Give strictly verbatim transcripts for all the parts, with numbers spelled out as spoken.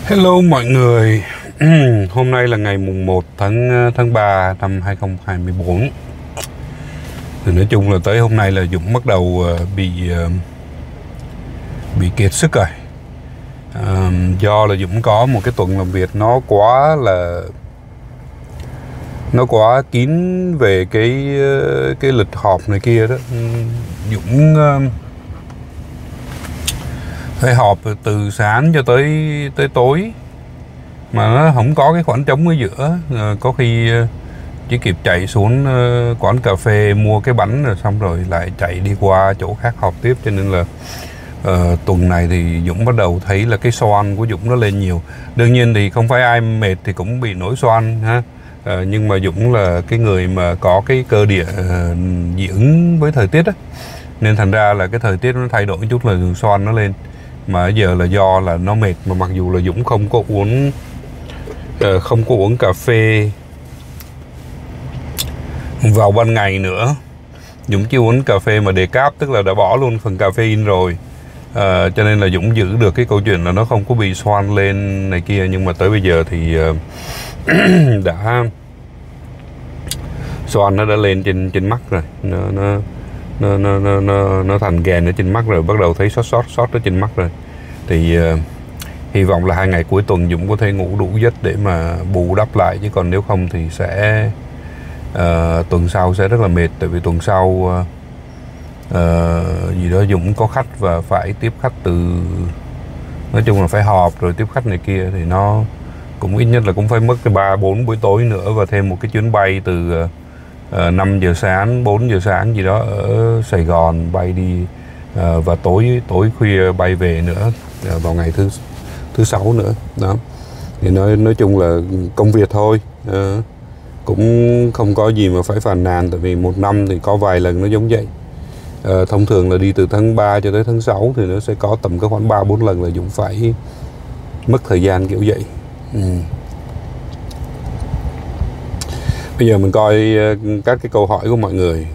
Hello mọi người. Hôm nay là ngày mùng một tháng tháng ba năm hai không hai tư. Thì nói chung là tới hôm nay là Dũng bắt đầu bị bị kiệt sức rồi. À, do là Dũng có một cái tuần làm việc nó quá là nó quá kín về cái cái lịch họp này kia đó. Dũng phải họp từ sáng cho tới tới tối mà nó không có cái khoảng trống ở giữa. À, có khi chỉ kịp chạy xuống quán cà phê mua cái bánh rồi xong rồi lại chạy đi qua chỗ khác họp tiếp, cho nên là uh, tuần này thì Dũng bắt đầu thấy là cái xoan của Dũng nó lên nhiều. Đương nhiên thì không phải ai mệt thì cũng bị nổi xoan ha. Uh, nhưng mà Dũng là cái người mà có cái cơ địa uh, dị ứng với thời tiết á, nên thành ra là cái thời tiết nó thay đổi một chút là xoan nó lên. Mà giờ là do là nó mệt, mà mặc dù là Dũng không có uống uh, không có uống cà phê vào ban ngày nữa. Dũng chỉ uống cà phê mà decaf, tức là đã bỏ luôn phần caffeine rồi. À, cho nên là Dũng giữ được cái câu chuyện là nó không có bị xoan lên này kia. Nhưng mà tới bây giờ thì uh, đã xoan nó đã lên trên trên mắt rồi. Nó nó nó nó nó nó, nó thành ghèn ở trên mắt rồi, bắt đầu thấy sót sót sót ở trên mắt rồi. Thì uh, hy vọng là hai ngày cuối tuần Dũng có thể ngủ đủ giấc để mà bù đắp lại, chứ còn nếu không thì sẽ Uh, tuần sau sẽ rất là mệt. Tại vì tuần sau uh, uh, gì đó Dũng có khách và phải tiếp khách từ, nói chung là phải họp rồi tiếp khách này kia, thì nó cũng ít nhất là cũng phải mất cái ba bốn buổi tối nữa, và thêm một cái chuyến bay từ uh, năm giờ sáng bốn giờ sáng gì đó ở Sài Gòn bay đi, uh, và tối tối khuya bay về nữa uh, vào ngày thứ thứ sáu nữa đó. Thì nói nói chung là công việc thôi, uh, cũng không có gì mà phải phàn nàn. Tại vì một năm thì có vài lần nó giống vậy. à, Thông thường là đi từ tháng ba cho tới tháng sáu thì nó sẽ có tầm cái khoảng ba bốn lần là Dũng phải mất thời gian kiểu vậy. ừ. Bây giờ mình coi các cái câu hỏi của mọi người.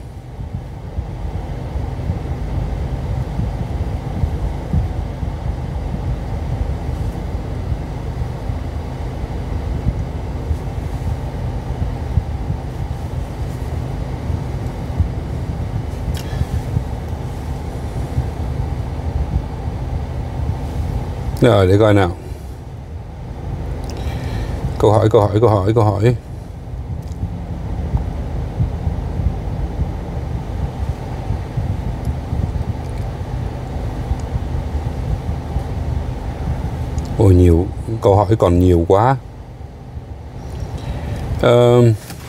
Rồi để coi nào. Câu hỏi, câu hỏi, câu hỏi, câu hỏi. Ôi nhiều, câu hỏi còn nhiều quá. Ờ...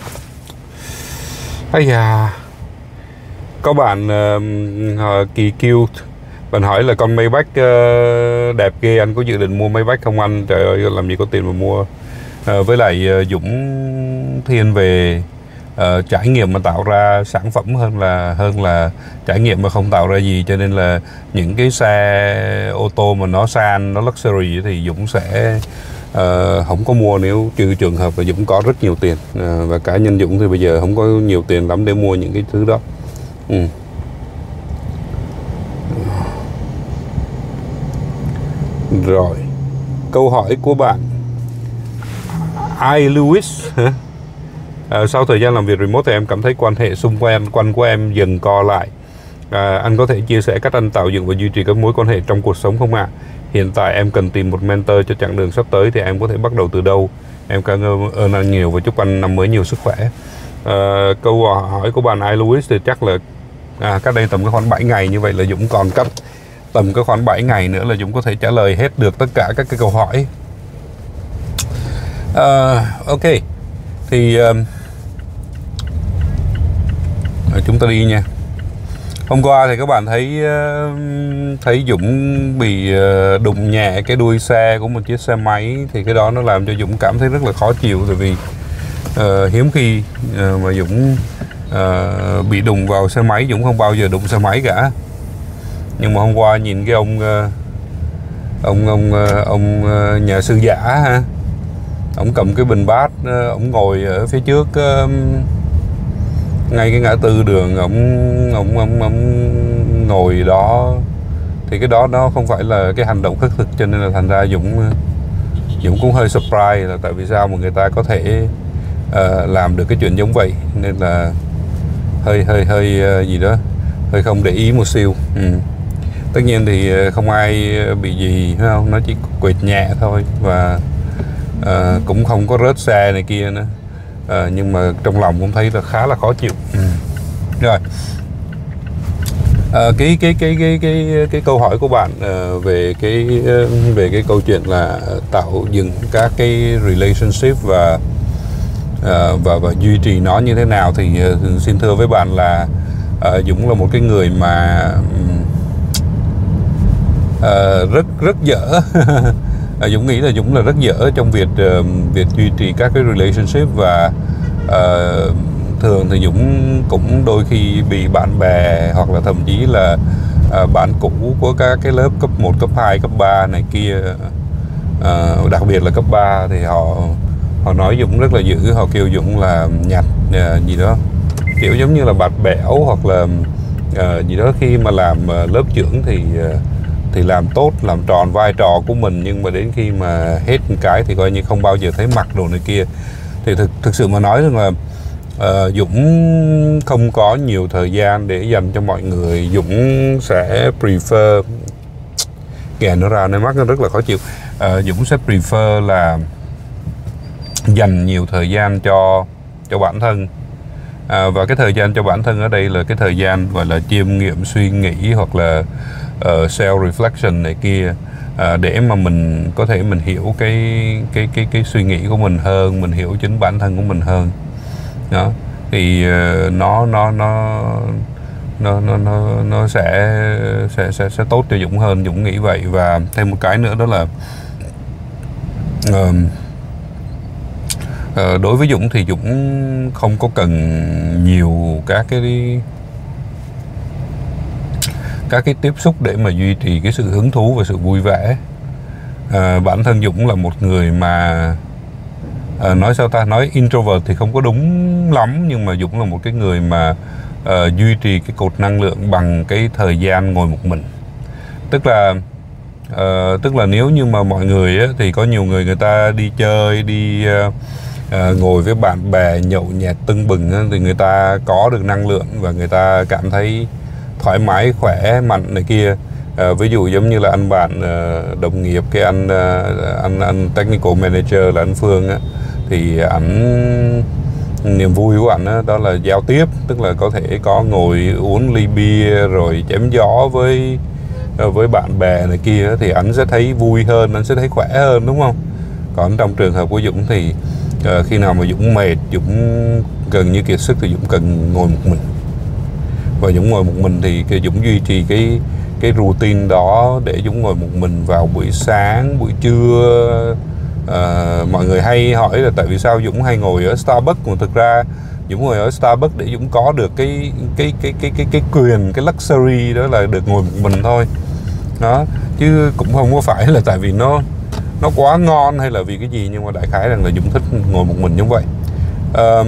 Ây da. Có bạn uh, Kỳ Cute, bạn hỏi là con Maybach uh, đẹp ghê, anh có dự định mua Maybach không anh? Trời ơi, làm gì có tiền mà mua. uh, Với lại uh, Dũng thiên về uh, trải nghiệm mà tạo ra sản phẩm hơn là hơn là trải nghiệm mà không tạo ra gì. Cho nên là những cái xe ô tô mà nó sang, nó luxury thì Dũng sẽ uh, không có mua, nếu trừ trường hợp là Dũng có rất nhiều tiền. uh, Và cá nhân Dũng thì bây giờ không có nhiều tiền lắm để mua những cái thứ đó. ừ. Rồi, câu hỏi của bạn I. Lewis hả? À, sau thời gian làm việc remote thì em cảm thấy quan hệ xung quanh quanh của em dần co lại. à, Anh có thể chia sẻ cách anh tạo dựng và duy trì các mối quan hệ trong cuộc sống không ạ? À? Hiện tại em cần tìm một mentor cho chặng đường sắp tới, thì em có thể bắt đầu từ đâu? Em cảm ơn anh nhiều và chúc anh năm mới nhiều sức khỏe. à, Câu hỏi của bạn I. Lewis thì chắc là à, cách đây tầm cái khoảng bảy ngày, như vậy là Dũng còn cách tầm cái khoảng bảy ngày nữa là Dũng có thể trả lời hết được tất cả các cái câu hỏi. uh, Ok, thì uh, chúng ta đi nha. Hôm qua thì các bạn thấy uh, thấy Dũng bị uh, đụng nhẹ cái đuôi xe của một chiếc xe máy. Thì cái đó nó làm cho Dũng cảm thấy rất là khó chịu. Tại vì uh, hiếm khi uh, mà Dũng uh, bị đụng vào xe máy. Dũng không bao giờ đụng xe máy cả. Nhưng mà hôm qua nhìn cái ông ông ông ông nhà sư giả ha, ông cầm cái bình bát, ông ngồi ở phía trước ngay cái ngã tư đường, ông ông ông ông ngồi đó, thì cái đó nó không phải là cái hành động khất thực, cho nên là thành ra Dũng Dũng cũng hơi surprise là tại vì sao mà người ta có thể uh, làm được cái chuyện giống vậy, nên là hơi hơi hơi uh, gì đó hơi không để ý một xíu. Ừ. Tất nhiên thì không ai bị gì, phải không? Nó chỉ quệt nhẹ thôi, và uh, cũng không có rớt xe này kia nữa, uh, nhưng mà trong lòng cũng thấy là khá là khó chịu. Ừ. Rồi, uh, cái cái cái cái cái cái câu hỏi của bạn uh, về cái uh, về cái câu chuyện là tạo dựng các cái relationship và uh, và và duy trì nó như thế nào, thì uh, xin thưa với bạn là uh, Dũng là một cái người mà um, uh, rất rất dở. Dũng nghĩ là Dũng là rất dở trong việc uh, việc duy trì các cái relationship, và uh, thường thì Dũng cũng đôi khi bị bạn bè hoặc là thậm chí là uh, bạn cũ của các cái lớp cấp một, cấp hai, cấp ba này kia, uh, đặc biệt là cấp ba, thì họ họ nói Dũng rất là dữ. Họ kêu Dũng là nhặt uh, gì đó, kiểu giống như là bạt bẽo, hoặc là uh, gì đó. Khi mà làm uh, lớp trưởng thì uh, thì làm tốt, làm tròn vai trò của mình, nhưng mà đến khi mà hết một cái thì coi như không bao giờ thấy mặt đồ này kia. Thì thực thực sự mà nói rằng là uh, Dũng không có nhiều thời gian để dành cho mọi người. Dũng sẽ prefer, kẻ nó ra nơi mắt nó rất là khó chịu. uh, Dũng sẽ prefer là dành nhiều thời gian cho cho bản thân. À, và cái thời gian cho bản thân ở đây là cái thời gian gọi là chiêm nghiệm, suy nghĩ, hoặc là uh, self-reflection này kia, uh, để mà mình có thể mình hiểu cái cái cái cái suy nghĩ của mình hơn, mình hiểu chính bản thân của mình hơn. Đó, thì uh, nó nó nó nó nó nó nó sẽ sẽ sẽ sẽ tốt cho Dũng hơn, Dũng nghĩ vậy. Và thêm một cái nữa đó là uh, uh, đối với Dũng thì Dũng không có cần nhiều các cái các cái tiếp xúc để mà duy trì cái sự hứng thú và sự vui vẻ. À, bản thân Dũng là một người mà à, nói sao ta, nói introvert thì không có đúng lắm, nhưng mà Dũng là một cái người mà à, duy trì cái cột năng lượng bằng cái thời gian ngồi một mình. Tức là à, tức là nếu như mà mọi người á, thì có nhiều người người ta đi chơi, đi à, à, ngồi với bạn bè nhậu nhẹt tưng bừng á, thì người ta có được năng lượng và người ta cảm thấy thoải mái, khỏe mạnh này kia. À, ví dụ giống như là anh bạn uh, đồng nghiệp, cái anh uh, anh anh technical manager là anh Phương á, thì ảnh niềm vui của ảnh đó, đó là giao tiếp, tức là có thể có ngồi uống ly bia rồi chém gió với uh, với bạn bè này kia, thì ảnh sẽ thấy vui hơn, anh sẽ thấy khỏe hơn, đúng không? Còn trong trường hợp của Dũng thì uh, khi nào mà Dũng mệt, Dũng gần như kiệt sức thì Dũng cần ngồi một mình. Và Dũng ngồi một mình thì cái Dũng duy trì cái cái routine đó để Dũng ngồi một mình vào buổi sáng, buổi trưa. À, mọi người hay hỏi là tại vì sao Dũng hay ngồi ở Starbucks, mà thực ra Dũng ngồi ở Starbucks để Dũng có được cái cái cái cái cái cái quyền, cái luxury đó là được ngồi một mình thôi. Đó, chứ cũng không có phải là tại vì nó nó quá ngon hay là vì cái gì, nhưng mà đại khái rằng là Dũng thích ngồi một mình như vậy. À,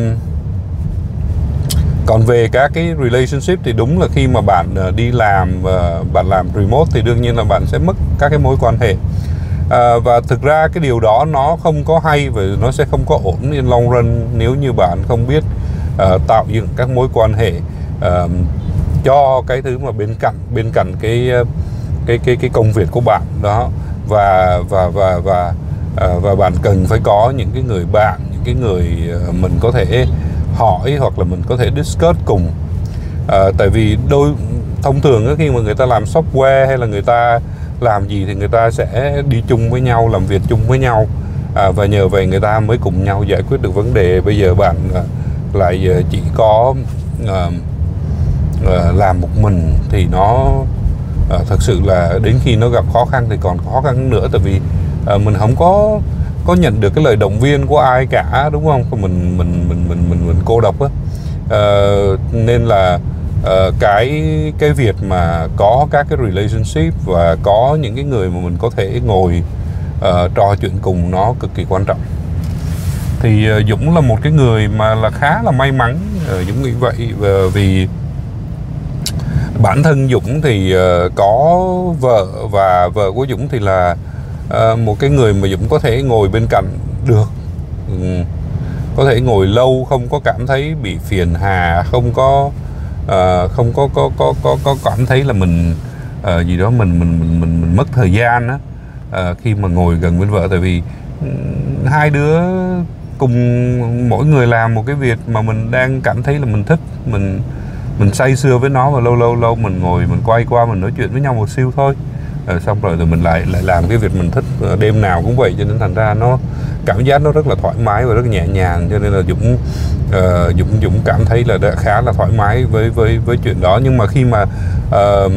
còn về các cái relationship thì đúng là khi mà bạn đi làm, bạn làm remote thì đương nhiên là bạn sẽ mất các cái mối quan hệ. À, và thực ra cái điều đó nó không có hay và nó sẽ không có ổn in long run nếu như bạn không biết uh, tạo dựng các mối quan hệ uh, cho cái thứ mà bên cạnh bên cạnh cái cái cái cái công việc của bạn đó. Và và và và uh, và bạn cần phải có những cái người bạn, những cái người uh, mình có thể hỏi hoặc là mình có thể discuss cùng. À, tại vì đôi thông thường á, khi mà người ta làm software hay là người ta làm gì thì người ta sẽ đi chung với nhau, làm việc chung với nhau, à, và nhờ vậy người ta mới cùng nhau giải quyết được vấn đề. Bây giờ bạn à, lại chỉ có à, à, làm một mình thì nó à, thật sự là đến khi nó gặp khó khăn thì còn khó khăn nữa. Tại vì à, mình không có có nhận được cái lời động viên của ai cả, đúng không? Mình mình mình mình mình mình cô độc á. Uh, nên là uh, cái cái việc mà có các cái relationship và có những cái người mà mình có thể ngồi uh, trò chuyện cùng nó cực kỳ quan trọng. Thì uh, Dũng là một cái người mà là khá là may mắn, uh, Dũng nghĩ vậy, uh, vì bản thân Dũng thì uh, có vợ, và vợ của Dũng thì là uh, một cái người mà Dũng có thể ngồi bên cạnh được, um, có thể ngồi lâu không có cảm thấy bị phiền hà, không có uh, không có có có có có cảm thấy là mình uh, gì đó mình mình mình mình, mình mất thời gian á, uh, khi mà ngồi gần bên vợ. Tại vì um, hai đứa cùng mỗi người làm một cái việc mà mình đang cảm thấy là mình thích, mình mình say sưa với nó, và lâu lâu lâu mình ngồi mình quay qua mình nói chuyện với nhau một xíu thôi, à, xong rồi thì mình lại lại làm cái việc mình thích, đêm nào cũng vậy. Cho nên thành ra nó cảm giác nó rất là thoải mái và rất nhẹ nhàng, cho nên là Dũng uh, Dũng Dũng cảm thấy là đã khá là thoải mái với với với chuyện đó. Nhưng mà khi mà uh,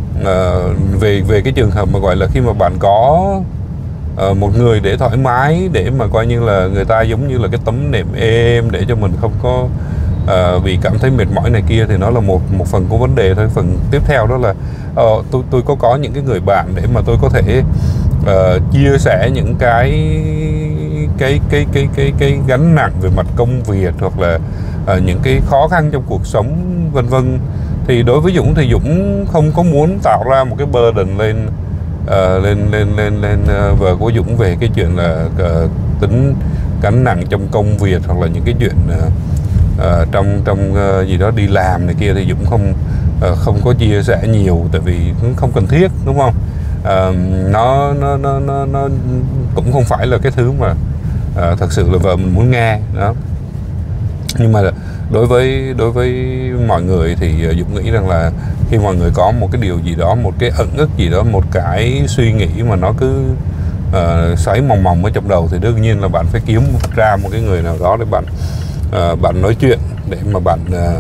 uh, về về cái trường hợp mà gọi là khi mà bạn có uh, một người để thoải mái, để mà coi như là người ta giống như là cái tấm nệm êm để cho mình không có uh, bị cảm thấy mệt mỏi này kia, thì nó là một một phần của vấn đề thôi. Phần tiếp theo đó là uh, tôi tôi có có những cái người bạn để mà tôi có thể uh, chia sẻ những cái cái cái cái cái cái gánh nặng về mặt công việc, hoặc là uh, những cái khó khăn trong cuộc sống vân vân. Thì đối với Dũng thì Dũng không có muốn tạo ra một cái burden lên uh, lên lên lên lên uh, vợ của Dũng về cái chuyện là uh, tính gánh nặng trong công việc, hoặc là những cái chuyện uh, uh, trong trong uh, gì đó đi làm này kia, thì Dũng không uh, không có chia sẻ nhiều, tại vì cũng không cần thiết, đúng không? Uh, nó, nó nó nó nó cũng không phải là cái thứ mà uh, thật sự là vợ mình muốn nghe đó. Nhưng mà đối với đối với mọi người thì Dũng nghĩ rằng là khi mọi người có một cái điều gì đó, một cái ẩn ức gì đó, một cái suy nghĩ mà nó cứ uh, xoáy mòng mòng ở trong đầu, thì đương nhiên là bạn phải kiếm ra một cái người nào đó để bạn uh, bạn nói chuyện, để mà bạn uh,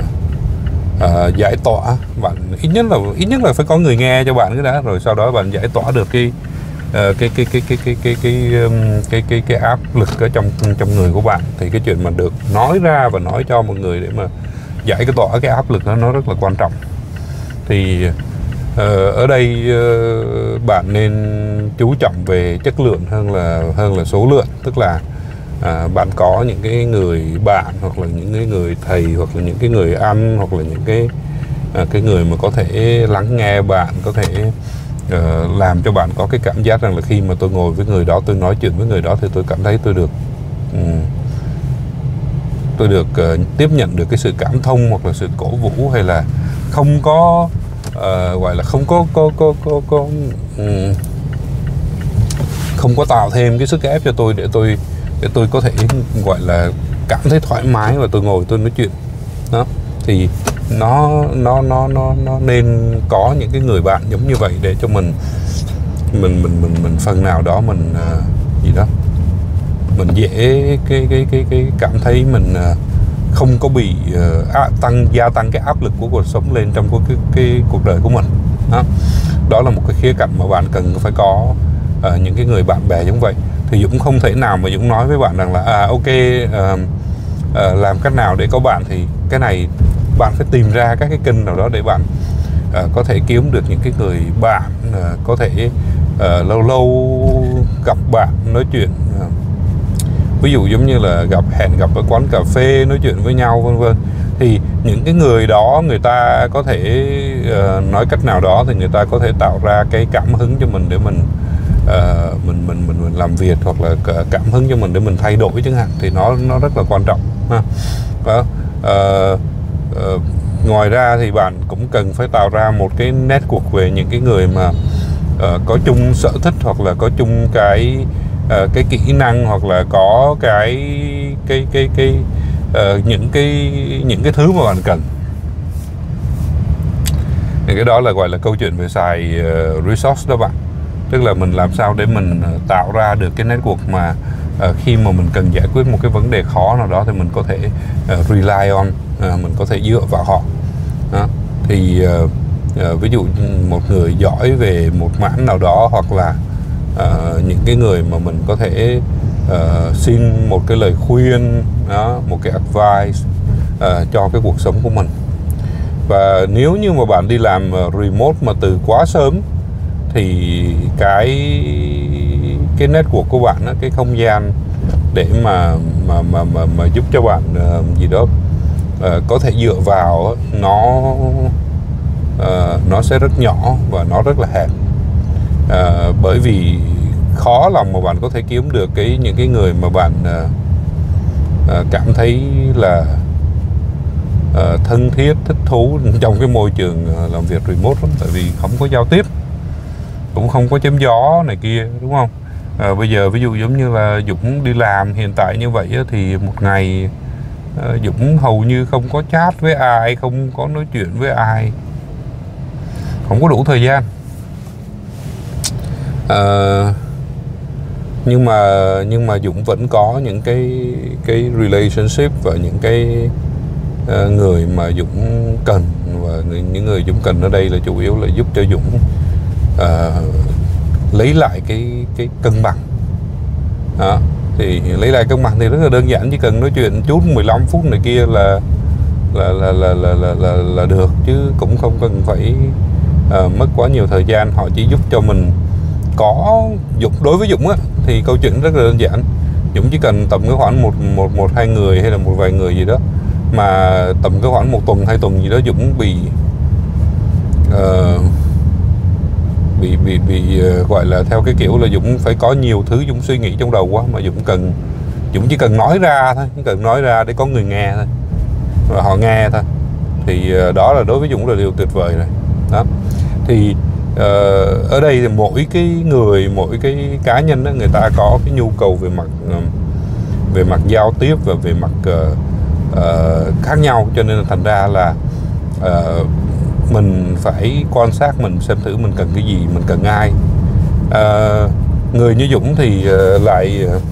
uh, giải tỏa. Bạn ít nhất là ít nhất là phải có người nghe cho bạn cái đã, rồi sau đó bạn giải tỏa được cái Uh, cái cái cái cái cái cái cái um, cái cái cái áp lực ở trong trong người của bạn. Thì cái chuyện mà được nói ra và nói cho mọi người để mà giải cái tỏa cái áp lực đó, nó rất là quan trọng. Thì uh, ở đây uh, bạn nên chú trọng về chất lượng hơn là hơn là số lượng. Tức là uh, bạn có những cái người bạn, hoặc là những cái người thầy, hoặc là những cái người anh, hoặc là những cái uh, cái người mà có thể lắng nghe bạn, có thể Uh, làm cho bạn có cái cảm giác rằng là khi mà tôi ngồi với người đó, tôi nói chuyện với người đó, thì tôi cảm thấy tôi được um, tôi được uh, tiếp nhận được cái sự cảm thông, hoặc là sự cổ vũ, hay là không có uh, gọi là không có có có có, có um, không có tạo thêm cái sức ép cho tôi, để tôi để tôi có thể gọi là cảm thấy thoải mái và tôi ngồi tôi nói chuyện đó. Thì nó nó nó nó nó nên có những cái người bạn giống như vậy, để cho mình mình mình mình mình phần nào đó mình uh, gì đó mình dễ cái cái cái cái cảm thấy mình uh, không có bị uh, tăng gia tăng cái áp lực của cuộc sống lên trong cái cái, cái cuộc đời của mình đó. Đó là một cái khía cạnh mà bạn cần phải có uh, những cái người bạn bè giống vậy. Thì Dũng không thể nào mà Dũng nói với bạn rằng là à ok uh, uh, làm cách nào để có bạn, thì cái này bạn phải tìm ra các cái kênh nào đó để bạn uh, có thể kiếm được những cái người bạn uh, có thể uh, lâu lâu gặp bạn nói chuyện, uh, ví dụ giống như là gặp hẹn gặp ở quán cà phê nói chuyện với nhau vân vân. Thì những cái người đó người ta có thể uh, nói cách nào đó thì người ta có thể tạo ra cái cảm hứng cho mình để mình uh, mình, mình mình mình làm việc, hoặc là cảm hứng cho mình để mình thay đổi chẳng hạn. Thì nó nó rất là quan trọng ha. Đó. Uh, Uh, ngoài ra thì bạn cũng cần phải tạo ra một cái network về những cái người mà uh, có chung sở thích, hoặc là có chung cái uh, cái kỹ năng, hoặc là có cái cái cái cái uh, những cái những cái thứ mà bạn cần. Thì cái đó là gọi là câu chuyện về xài uh, resource đó bạn. Tức là mình làm sao để mình uh, tạo ra được cái network mà uh, khi mà mình cần giải quyết một cái vấn đề khó nào đó thì mình có thể uh, rely on, uh, mình có thể dựa vào họ đó. Thì uh, uh, ví dụ một người giỏi về một mảng nào đó, hoặc là uh, những cái người mà mình có thể uh, xin một cái lời khuyên đó, một cái advice uh, cho cái cuộc sống của mình. Và nếu như mà bạn đi làm uh, remote mà từ quá sớm, thì cái cái network của bạn đó, cái không gian để mà mà mà mà, mà giúp cho bạn uh, gì đó uh, có thể dựa vào, nó uh, nó sẽ rất nhỏ và nó rất là hẹp. Uh, bởi vì khó lòng mà bạn có thể kiếm được cái những cái người mà bạn uh, uh, cảm thấy là uh, thân thiết, thích thú trong cái môi trường uh, làm việc remote lắm. Tại vì không có giao tiếp, cũng không có chém gió này kia, đúng không? À, bây giờ ví dụ giống như là Dũng đi làm hiện tại như vậy á, thì một ngày uh, Dũng hầu như không có chat với ai, không có nói chuyện với ai, không có đủ thời gian. Uh, nhưng mà nhưng mà Dũng vẫn có những cái cái relationship và những cái uh, người mà Dũng cần, và những người Dũng cần ở đây là chủ yếu là giúp cho Dũng uh, lấy lại cái cái cân bằng. Đó. Thì lấy lại cân bằng thì rất là đơn giản, chỉ cần nói chuyện chút mười lăm phút này kia là là là là là là, là, là được, chứ cũng không cần phải uh, mất quá nhiều thời gian. Họ chỉ giúp cho mình có Dũng đối với Dũng á, thì câu chuyện rất là đơn giản. Dũng chỉ cần tầm cái khoảng một một một hai người hay là một vài người gì đó, mà tầm cái khoảng một tuần hai tuần gì đó Dũng bị uh, bị bị bị uh, gọi là theo cái kiểu là Dũng phải có nhiều thứ Dũng suy nghĩ trong đầu quá, mà Dũng cần Dũng chỉ cần nói ra thôi, chỉ cần nói ra để có người nghe thôi, và họ nghe thôi, thì uh, đó là đối với Dũng là điều tuyệt vời rồi. Đó thì uh, ở đây thì mỗi cái người, mỗi cái cá nhân đó, người ta có cái nhu cầu về mặt uh, về mặt giao tiếp và về mặt uh, uh, khác nhau, cho nên là thành ra là uh, mình phải quan sát mình xem thử mình cần cái gì, mình cần ai. Uh, người như Dũng thì uh, lại uh,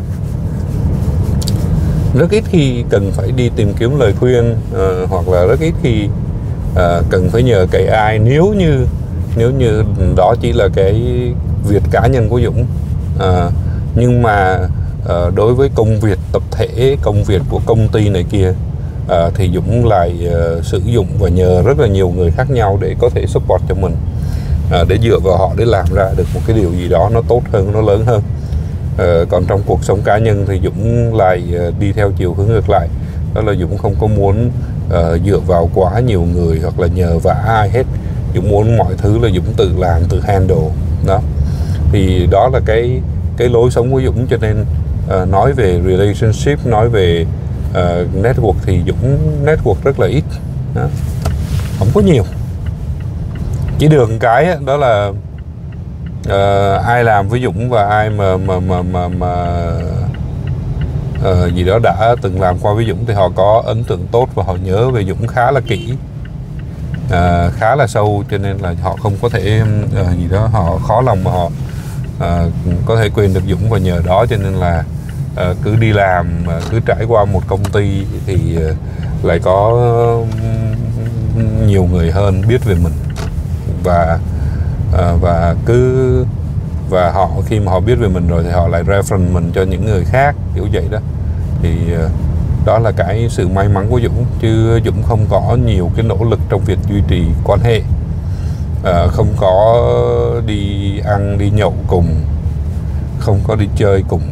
rất ít khi cần phải đi tìm kiếm lời khuyên, uh, hoặc là rất ít khi uh, cần phải nhờ cậy ai, nếu như nếu như đó chỉ là cái việc cá nhân của Dũng. Uh, nhưng mà uh, đối với công việc tập thể, công việc của công ty này kia, uh, thì Dũng lại uh, sử dụng và nhờ rất là nhiều người khác nhau để có thể support cho mình, uh, để dựa vào họ để làm ra được một cái điều gì đó nó tốt hơn, nó lớn hơn. Uh, còn trong cuộc sống cá nhân thì Dũng lại uh, đi theo chiều hướng ngược lại, đó là Dũng không có muốn uh, dựa vào quá nhiều người hoặc là nhờ vả ai hết. Dũng muốn mọi thứ là Dũng tự làm, tự handle. Đó thì đó là cái cái lối sống của Dũng, cho nên uh, nói về relationship, nói về uh, network thì Dũng network rất là ít. Đó. Không có nhiều. Chỉ được một cái đó, đó là uh, ai làm với Dũng và ai mà mà mà mà, mà uh, gì đó đã từng làm qua với Dũng thì họ có ấn tượng tốt và họ nhớ về Dũng khá là kỹ, uh, khá là sâu, cho nên là họ không có thể uh, gì đó họ khó lòng mà họ uh, có thể quên được Dũng, và nhờ đó cho nên là uh, cứ đi làm, uh, cứ trải qua một công ty thì uh, lại có uh, nhiều người hơn biết về mình, và uh, và cứ và họ khi mà họ biết về mình rồi thì họ lại reference mình cho những người khác, kiểu vậy đó. Thì uh, đó là cái sự may mắn của Dũng, chứ Dũng không có nhiều cái nỗ lực trong việc duy trì quan hệ, à, không có đi ăn đi nhậu cùng, không có đi chơi cùng,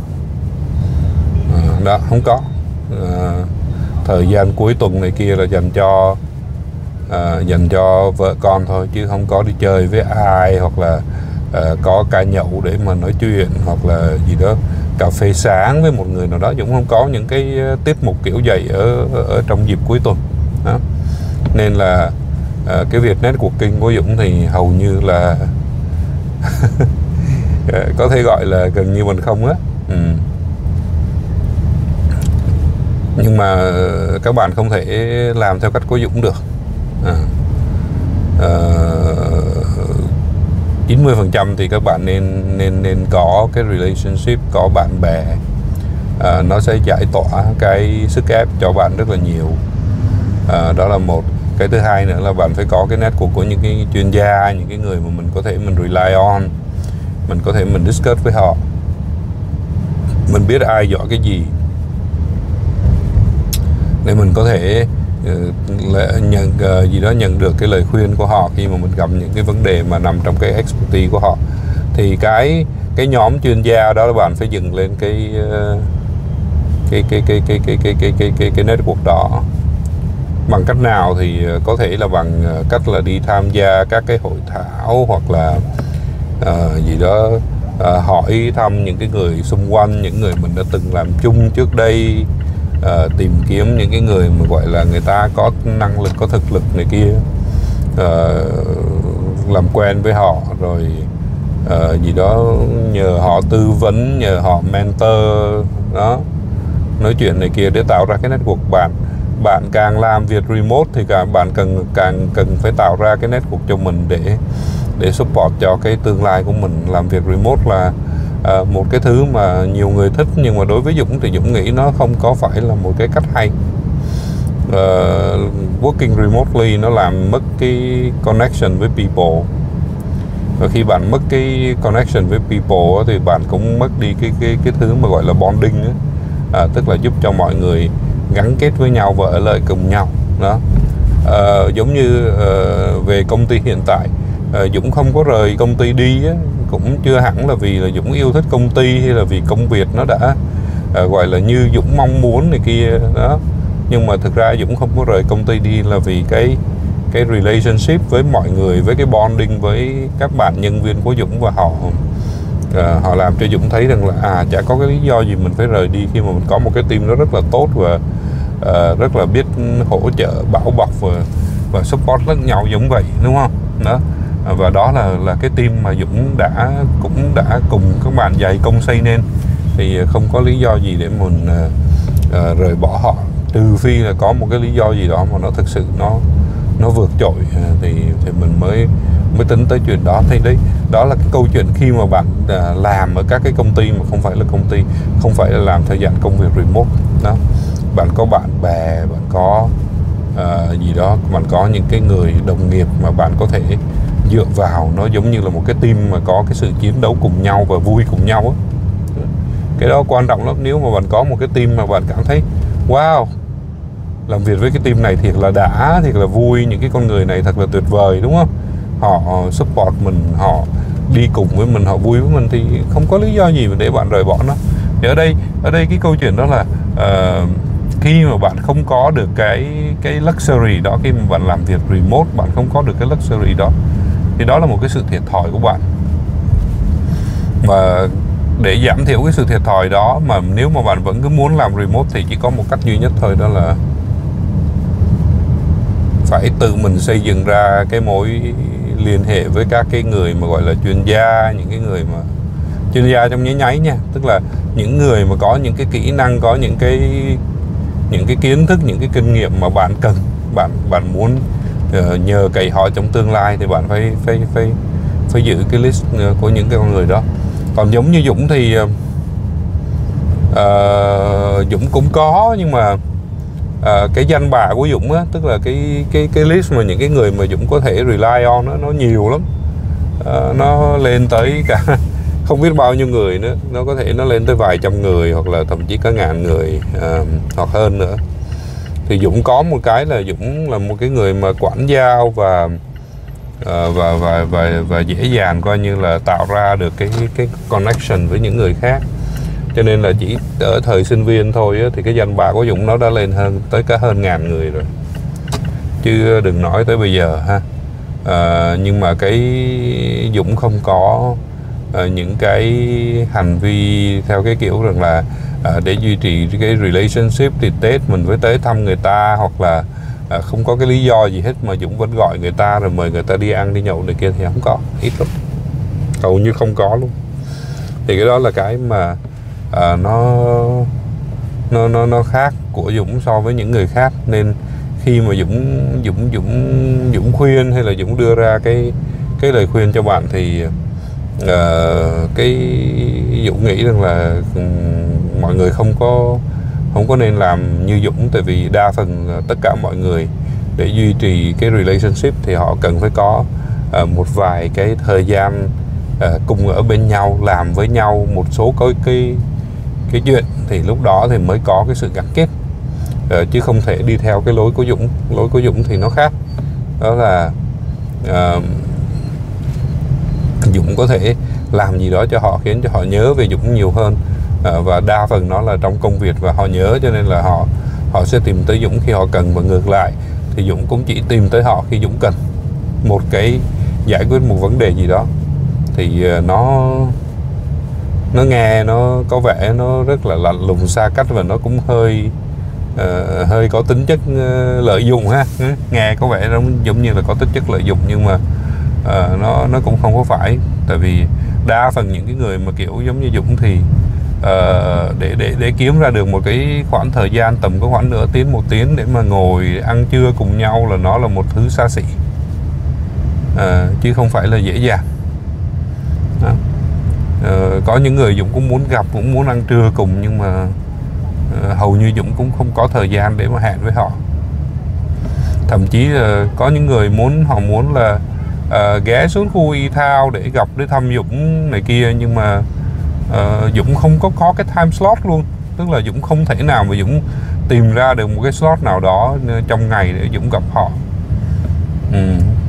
à, đó không có. À, thời gian cuối tuần này kia là dành cho à, dành cho vợ con thôi, chứ không có đi chơi với ai, hoặc là à, có ca nhậu để mà nói chuyện, hoặc là gì đó cà phê sáng với một người nào đó. Dũng không có những cái tiết mục kiểu vậy ở, ở trong dịp cuối tuần đó. Nên là uh, cái việc networking của Dũng thì hầu như là có thể gọi là gần như mình không á. ừ. Nhưng mà các bạn không thể làm theo cách của Dũng được. à. Uh, chín mươi phần trăm thì các bạn nên nên nên có cái relationship, có bạn bè, à, nó sẽ giải tỏa cái sức ép cho bạn rất là nhiều. À, đó là một. Cái thứ hai nữa là bạn phải có cái network của những cái chuyên gia, những cái người mà mình có thể mình rely on, mình có thể mình discuss với họ, mình biết ai giỏi cái gì để mình có thể uh, nhận uh, gì đó nhận được cái lời khuyên của họ khi mà mình gặp những cái vấn đề mà nằm trong cái expertise của họ. Thì cái cái nhóm chuyên gia đó là bạn phải dựng lên cái uh, cái cái cái cái cái cái cái cái cái cái network đó. Bằng cách nào thì có thể là bằng cách là đi tham gia các cái hội thảo, hoặc là uh, gì đó uh, hỏi thăm những cái người xung quanh, những người mình đã từng làm chung trước đây, uh, tìm kiếm những cái người mà gọi là người ta có năng lực, có thực lực này kia, uh, làm quen với họ, rồi uh, gì đó nhờ họ tư vấn, nhờ họ mentor đó, nói chuyện này kia để tạo ra cái network. Bạn bạn càng làm việc remote thì càng bạn cần càng cần phải tạo ra cái network cho mình để để support cho cái tương lai của mình. Làm việc remote là uh, một cái thứ mà nhiều người thích, nhưng mà đối với Dũng thì Dũng nghĩ nó không có phải là một cái cách hay. uh, Working remotely nó làm mất cái connection với people, và khi bạn mất cái connection với people thì bạn cũng mất đi cái cái cái thứ mà gọi là bonding ấy. À, tức là giúp cho mọi người gắn kết với nhau và ở lại cùng nhau đó. À, giống như à, về công ty hiện tại, à, Dũng không có rời công ty đi á, cũng chưa hẳn là vì là Dũng yêu thích công ty hay là vì công việc nó đã à, gọi là như Dũng mong muốn này kia đó, nhưng mà thực ra Dũng không có rời công ty đi là vì cái cái relationship với mọi người, với cái bonding với các bạn nhân viên của Dũng, và họ uh, họ làm cho Dũng thấy rằng là à chả có cái lý do gì mình phải rời đi khi mà mình có một cái team nó rất là tốt và uh, rất là biết hỗ trợ, bảo bọc và, và support lẫn nhau giống vậy, đúng không? Đó. Và đó là là cái team mà Dũng đã cũng đã cùng các bạn dày công xây nên, thì không có lý do gì để mình uh, uh, rời bỏ họ, trừ phi là có một cái lý do gì đó mà nó thực sự nó nó vượt trội thì thì mình mới mới tính tới chuyện đó. Thì đấy, đó là cái câu chuyện khi mà bạn à, làm ở các cái công ty mà không phải là công ty, không phải là làm thời gian công việc remote đó, bạn có bạn bè, bạn có à, gì đó, bạn có những cái người đồng nghiệp mà bạn có thể dựa vào, nó giống như là một cái team mà có cái sự chiến đấu cùng nhau và vui cùng nhau á. Cái đó quan trọng lắm. Nếu mà bạn có một cái team mà bạn cảm thấy wow, làm việc với cái team này thiệt là đã, thiệt là vui, những cái con người này thật là tuyệt vời, đúng không? Họ support mình, họ đi cùng với mình, họ vui với mình, thì không có lý do gì để bạn rời bỏ nó. Thì ở đây ở đây cái câu chuyện đó là uh, khi mà bạn không có được cái cái luxury đó, khi mà bạn làm việc remote, bạn không có được cái luxury đó, thì đó là một cái sự thiệt thòi của bạn. Và để giảm thiểu cái sự thiệt thòi đó, mà nếu mà bạn vẫn cứ muốn làm remote thì chỉ có một cách duy nhất thôi, đó là phải tự mình xây dựng ra cái mối liên hệ với các cái người mà gọi là chuyên gia, những cái người mà chuyên gia trong nháy nháy nha, tức là những người mà có những cái kỹ năng, có những cái những cái kiến thức, những cái kinh nghiệm mà bạn cần, bạn bạn muốn uh, nhờ cậy họ trong tương lai, thì bạn phải phải phải phải giữ cái list của những cái con người đó. Còn giống như Dũng thì uh, Dũng cũng có, nhưng mà À, cái danh bạ của Dũng á, tức là cái cái cái list mà những cái người mà Dũng có thể rely on đó, nó nhiều lắm, à, nó lên tới cả không biết bao nhiêu người nữa, nó có thể nó lên tới vài trăm người hoặc là thậm chí cả ngàn người, à, hoặc hơn nữa. Thì Dũng có một cái là Dũng là một cái người mà quản giao và à, và, và và và dễ dàng coi như là tạo ra được cái cái connection với những người khác. Cho nên là chỉ ở thời sinh viên thôi á, thì cái danh bạ của Dũng nó đã lên hơn tới cả hơn ngàn người rồi, chứ đừng nói tới bây giờ ha. À, nhưng mà cái Dũng không có à, những cái hành vi theo cái kiểu rằng là à, để duy trì cái relationship thì Tết mình phải tới thăm người ta, hoặc là à, không có cái lý do gì hết mà Dũng vẫn gọi người ta rồi mời người ta đi ăn đi nhậu này kia, thì không có, ít lắm, hầu như không có luôn. Thì cái đó là cái mà À, nó nó nó nó khác của Dũng so với những người khác. Nên khi mà Dũng Dũng Dũng Dũng khuyên hay là Dũng đưa ra cái cái lời khuyên cho bạn thì uh, cái Dũng nghĩ rằng là um, mọi người không có không có nên làm như Dũng, tại vì đa phần uh, tất cả mọi người để duy trì cái relationship thì họ cần phải có uh, một vài cái thời gian uh, cùng ở bên nhau, làm với nhau một số cái cái cái chuyện, thì lúc đó thì mới có cái sự gắn kết, uh, chứ không thể đi theo cái lối của Dũng. Lối của Dũng thì nó khác, đó là uh, Dũng có thể làm gì đó cho họ khiến cho họ nhớ về Dũng nhiều hơn, uh, và đa phần nó là trong công việc và họ nhớ, cho nên là họ họ sẽ tìm tới Dũng khi họ cần, và ngược lại thì Dũng cũng chỉ tìm tới họ khi Dũng cần một cái giải quyết một vấn đề gì đó. Thì uh, nó nó nghe nó có vẻ nó rất là lạnh lùng xa cách, và nó cũng hơi uh, hơi có tính chất uh, lợi dụng ha. Nghe có vẻ nó giống như là có tính chất lợi dụng, nhưng mà uh, nó nó cũng không có phải. Tại vì đa phần những cái người mà kiểu giống như Dũng thì uh, để để để kiếm ra được một cái khoảng thời gian tầm có khoảng nửa tiếng một tiếng để mà ngồi ăn trưa cùng nhau là nó là một thứ xa xỉ, uh, chứ không phải là dễ dàng. Đó. Uh, có những người Dũng cũng muốn gặp, cũng muốn ăn trưa cùng, nhưng mà uh, hầu như Dũng cũng không có thời gian để mà hẹn với họ. Thậm chí uh, có những người muốn họ muốn là uh, ghé xuống khu Y Thao để gặp, để thăm Dũng này kia, nhưng mà uh, Dũng không có có cái time slot luôn. Tức là Dũng không thể nào mà Dũng tìm ra được một cái slot nào đó trong ngày để Dũng gặp họ. ừ.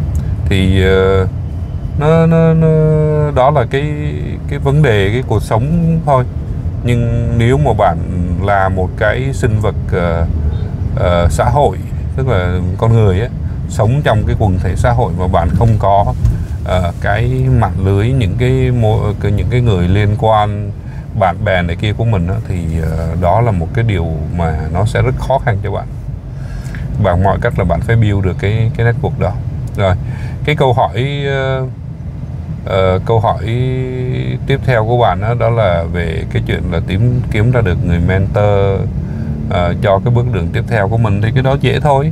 Thì uh, Nó, nó, nó đó là cái cái vấn đề cái cuộc sống thôi. Nhưng nếu mà bạn là một cái sinh vật uh, uh, xã hội, tức là con người ấy, sống trong cái quần thể xã hội mà bạn không có uh, cái mạng lưới, những cái những cái người liên quan, bạn bè này kia của mình đó, thì uh, đó là một cái điều mà nó sẽ rất khó khăn cho bạn. Bằng mọi cách là bạn phải build được cái cái network đó. Rồi cái câu hỏi uh, Uh, câu hỏi tiếp theo của bạn đó, đó là về cái chuyện là tìm kiếm ra được người mentor uh, cho cái bước đường tiếp theo của mình. Thì cái đó dễ thôi.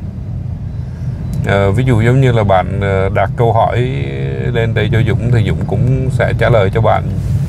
Uh, ví dụ giống như là bạn uh, đặt câu hỏi lên đây cho Dũng thì Dũng cũng sẽ trả lời cho bạn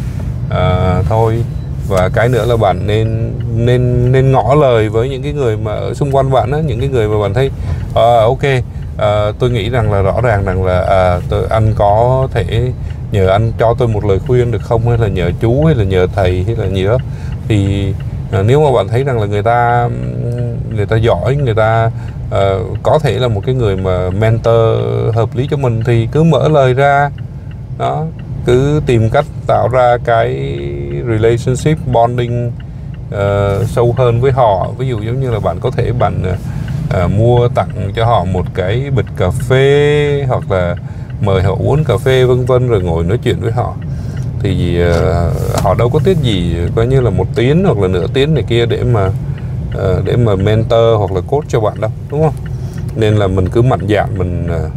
uh, thôi. Và cái nữa là bạn nên nên nên ngỏ lời với những cái người mà ở xung quanh bạn đó, những cái người mà bạn thấy uh, ok, uh, tôi nghĩ rằng là rõ ràng rằng là uh, tôi, anh có thể nhờ anh cho tôi một lời khuyên được không, hay là nhờ chú, hay là nhờ thầy, hay là gì đó. Thì uh, nếu mà bạn thấy rằng là người ta người ta giỏi, người ta uh, có thể là một cái người mà mentor hợp lý cho mình, thì cứ mở lời ra đó, cứ tìm cách tạo ra cái relationship bonding uh, sâu hơn với họ. Ví dụ giống như là bạn có thể bạn uh, mua tặng cho họ một cái bịch cà phê, hoặc là mời họ uống cà phê vân vân, rồi ngồi nói chuyện với họ. Thì uh, họ đâu có tiếc gì coi như là một tiếng hoặc là nửa tiếng này kia để mà uh, để mà mentor hoặc là coach cho bạn đâu, đúng không? Nên là mình cứ mạnh dạn mình uh,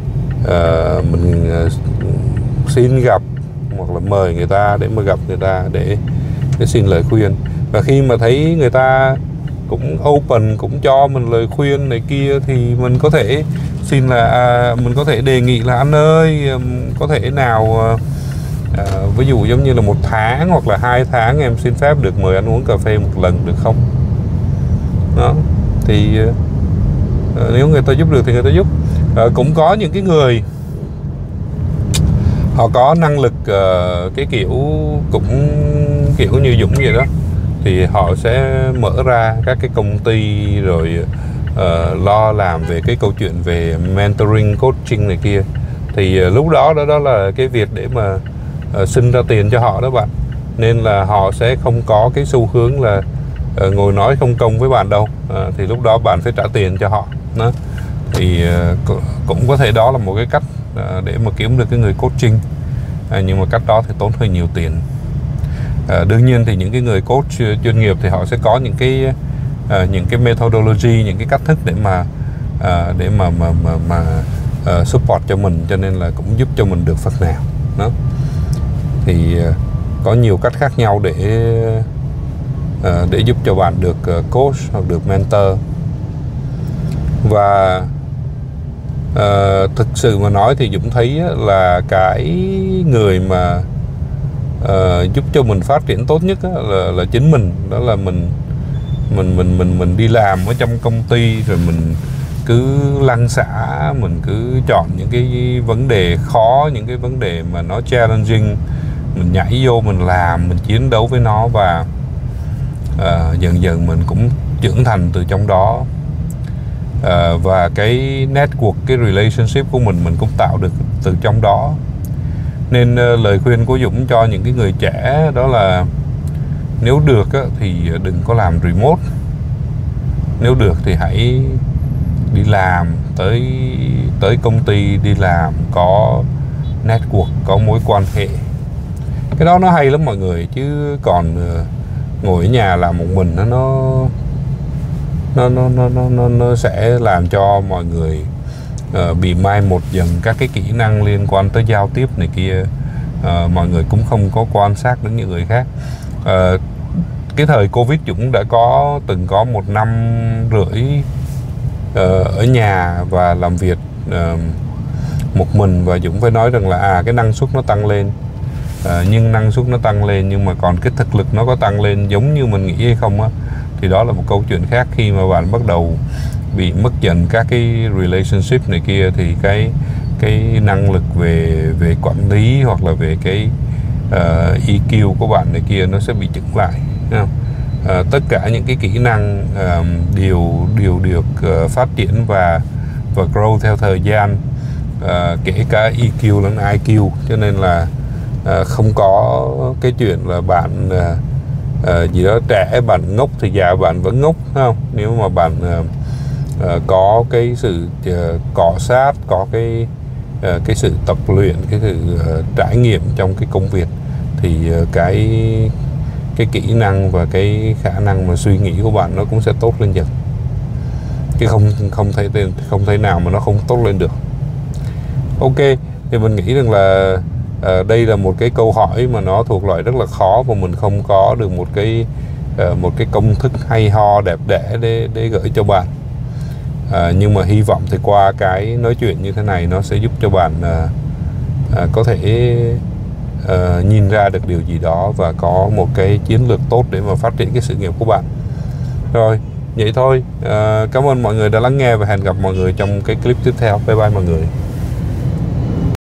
uh, mình uh, xin gặp hoặc là mời người ta để mà gặp người ta để, để xin lời khuyên. Và khi mà thấy người ta cũng open, cũng cho mình lời khuyên này kia, thì mình có thể xin là à, mình có thể đề nghị là anh ơi, có thể nào à, ví dụ giống như là một tháng hoặc là hai tháng em xin phép được mời anh uống cà phê một lần được không? Đó thì à, nếu người ta giúp được thì người ta giúp. À, cũng có những cái người họ có năng lực uh, cái kiểu cũng kiểu như Dũng vậy đó, thì họ sẽ mở ra các cái công ty rồi uh, lo làm về cái câu chuyện về mentoring, coaching này kia. Thì uh, lúc đó đó đó là cái việc để mà uh, xin ra tiền cho họ đó bạn. Nên là họ sẽ không có cái xu hướng là uh, ngồi nói không công với bạn đâu. Uh, thì lúc đó bạn phải trả tiền cho họ đó. Thì uh, cũng có thể đó là một cái cách để mà kiếm được cái người coaching, à, nhưng mà cách đó thì tốn hơi nhiều tiền. À, đương nhiên thì những cái người coach chuyên nghiệp thì họ sẽ có những cái à, những cái methodology, những cái cách thức để mà à, để mà mà mà, mà à, support cho mình, cho nên là cũng giúp cho mình được phần nào đó. Thì à, có nhiều cách khác nhau để à, để giúp cho bạn được coach hoặc được mentor. Và Uh, thực sự mà nói thì Dũng thấy là cái người mà uh, giúp cho mình phát triển tốt nhất là, là chính mình. Đó là mình mình mình mình mình đi làm ở trong công ty, rồi mình cứ lăn xả, mình cứ chọn những cái vấn đề khó, những cái vấn đề mà nó challenging, mình nhảy vô mình làm, mình chiến đấu với nó, và uh, dần dần mình cũng trưởng thành từ trong đó. Uh, và cái network, cái relationship của mình mình cũng tạo được từ trong đó. Nên uh, lời khuyên của Dũng cho những cái người trẻ đó là nếu được á, thì đừng có làm remote. Nếu được thì hãy đi làm, tới tới công ty đi làm, có network, có mối quan hệ. Cái đó nó hay lắm mọi người, chứ còn ngồi ở nhà làm một mình nó nó nó nó nó nó, nó sẽ làm cho mọi người uh, bị mai một dần các cái kỹ năng liên quan tới giao tiếp này kia. Uh, mọi người cũng không có quan sát đến những người khác. Uh, cái thời Covid Dũng đã có từng có một năm rưỡi uh, ở nhà và làm việc uh, một mình, và Dũng phải nói rằng là à cái năng suất nó tăng lên. À, nhưng năng suất nó tăng lên, nhưng mà còn cái thực lực nó có tăng lên giống như mình nghĩ hay không á, thì đó là một câu chuyện khác. Khi mà bạn bắt đầu bị mất dần các cái relationship này kia, thì cái cái năng lực về về quản lý hoặc là về cái uh, e quy của bạn này kia nó sẽ bị chững lại, thấy không? Uh, tất cả những cái kỹ năng uh, đều đều được uh, phát triển và và grow theo thời gian, uh, kể cả e quy lẫn i quy, cho nên là À, không có cái chuyện là bạn à, à, gì đó trẻ bạn ngốc thì già bạn vẫn ngốc, không? Nếu mà bạn à, à, có cái sự à, cọ sát, có cái à, cái sự tập luyện, cái sự à, trải nghiệm trong cái công việc, thì à, cái cái kỹ năng và cái khả năng mà suy nghĩ của bạn nó cũng sẽ tốt lên dần, chứ không không thể không thể nào mà nó không tốt lên được. Ok, thì mình nghĩ rằng là À, đây là một cái câu hỏi mà nó thuộc loại rất là khó, và mình không có được một cái uh, một cái công thức hay ho đẹp đẽ để để gửi cho bạn. À, nhưng mà hy vọng thì qua cái nói chuyện như thế này nó sẽ giúp cho bạn uh, uh, có thể uh, nhìn ra được điều gì đó và có một cái chiến lược tốt để mà phát triển cái sự nghiệp của bạn. Rồi, vậy thôi. Uh, cảm ơn mọi người đã lắng nghe và hẹn gặp mọi người trong cái clip tiếp theo. Bye bye mọi người.